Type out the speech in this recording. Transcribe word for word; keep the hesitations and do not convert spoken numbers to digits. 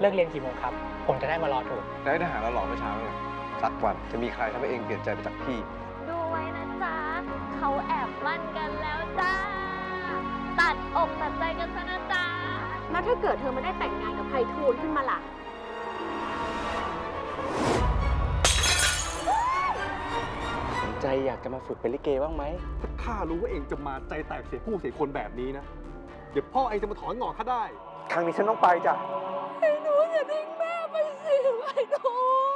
เลิกเรียนกี่โมงครับผมจะได้มารอถูกได้ทหารเราหลอกเมื่อเช้าเลยสักวันจะมีใครทำให้เองเปลี่ยนใจไปจากพี่ดูไว้นะจ๊ะเขาแอบมั่นกันแล้วจ้าตัดอกตัดใจกันซะนะจ๊ะแล้วถ้าเกิดเธอมาได้แต่งงานกับไพฑูรย์ขึ้นมาล่ะสนใจอยากจะมาฝึกเป็นลิเกบ้างไหมถ้าข้ารู้ว่าเองจะมาใจแตกเสียผู้เสียคนแบบนี้นะเดี๋ยวพ่อเองจะมาถอนงอกข้าได้ครั้งนี้ฉันต้องไปจ้ะไอ้หนูอย่าทิ้งแม่ไปสิไอ้หนู